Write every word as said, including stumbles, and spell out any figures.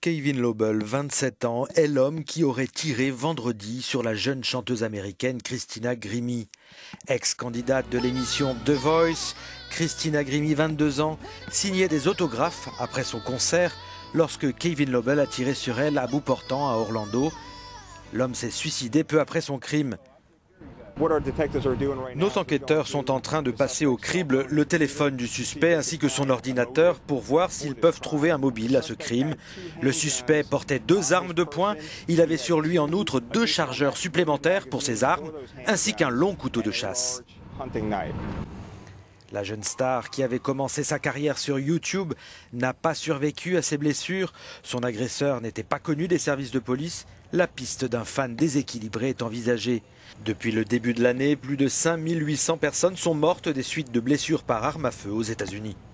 Kevin Lobel, vingt-sept ans, est l'homme qui aurait tiré vendredi sur la jeune chanteuse américaine Christina Grimmie. Ex-candidate de l'émission The Voice, Christina Grimmie, vingt-deux ans, signait des autographes après son concert lorsque Kevin Lobel a tiré sur elle à bout portant à Orlando. L'homme s'est suicidé peu après son crime. Nos enquêteurs sont en train de passer au crible le téléphone du suspect ainsi que son ordinateur pour voir s'ils peuvent trouver un mobile à ce crime. Le suspect portait deux armes de poing. Il avait sur lui en outre deux chargeurs supplémentaires pour ses armes ainsi qu'un long couteau de chasse. La jeune star, qui avait commencé sa carrière sur YouTube, n'a pas survécu à ses blessures. Son agresseur n'était pas connu des services de police. La piste d'un fan déséquilibré est envisagée. Depuis le début de l'année, plus de cinq mille huit cents personnes sont mortes des suites de blessures par arme à feu aux États-Unis.